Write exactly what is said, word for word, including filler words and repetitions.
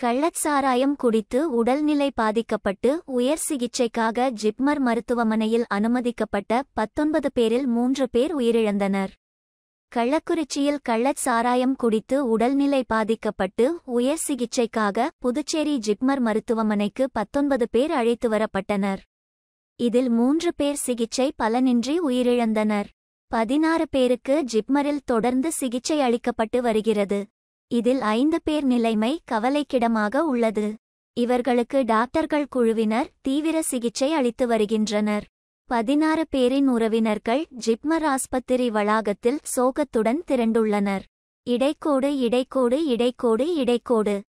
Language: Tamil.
கள்ளச்சாராயம் குடித்து உடல்நிலை பாதிக்கப்பட்டு உயர் சிகிச்சைக்காக ஜிப்மர் மருத்துவமனையில் அனுமதிக்கப்பட்ட பத்தொன்பது பேரில் மூன்று பேர் உயிரிழந்தனர். கள்ளக்குறிச்சியில் கள்ளச்சாராயம் குடித்து உடல்நிலை பாதிக்கப்பட்டு உயர் சிகிச்சைக்காக புதுச்சேரி ஜிப்மர் மருத்துவமனைக்கு பத்தொன்பது பேர் அழைத்து வரப்பட்டனர். இதில் மூன்று பேர் சிகிச்சை பலனின்றி உயிரிழந்தனர். பதினாறு பேருக்கு ஜிப்மரில் தொடர்ந்து சிகிச்சை அளிக்கப்பட்டு வருகிறது. இதில் ஐந்து பேர் நிலைமை கவலைக்கிடமாக உள்ளது. இவர்களுக்கு டாக்டர்கள் குழுவினர் தீவிர சிகிச்சை அளித்து வருகின்றனர். பதினாறு பேரின் உறவினர்கள் ஜிப்மர் ஆஸ்பத்திரி வளாகத்தில் சோகத்துடன் திரண்டுள்ளனர். இடைக்கோடு இடைக்கோடு இடைக்கோடு இடைக்கோடு